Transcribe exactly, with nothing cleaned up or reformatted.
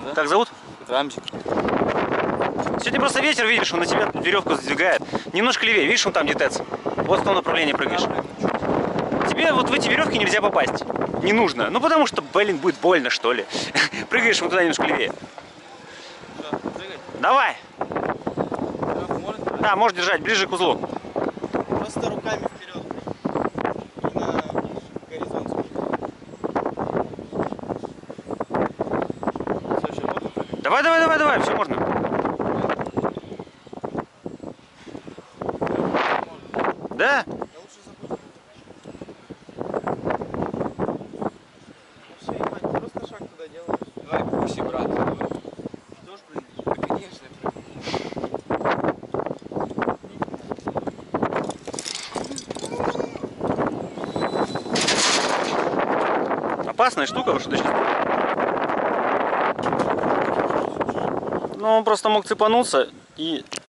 Да? Как зовут? Рамзик. Сегодня просто ветер, видишь, он на тебя веревку задвигает. Немножко левее, видишь, он там где ТЭЦ. Вот в том направлении прыгаешь. Тебе вот в эти веревки нельзя попасть. Не нужно. Ну потому что, блин, будет больно, что ли. Прыгаешь вот туда немножко левее. Давай. Да, можешь держать ближе к узлу. Просто руками вперед. И на горизонт. Все, сейчас можно прыгать? Давай, давай, давай, давай, все можно. Да? Я лучше забуду. Ну все, ебать, просто шаг туда делаешь. Давай, пусть, брат. Тоже прыгнешь? Да, конечно, я прыгну. Опасная штука, что ты сейчас... Ну, он просто мог цепануться и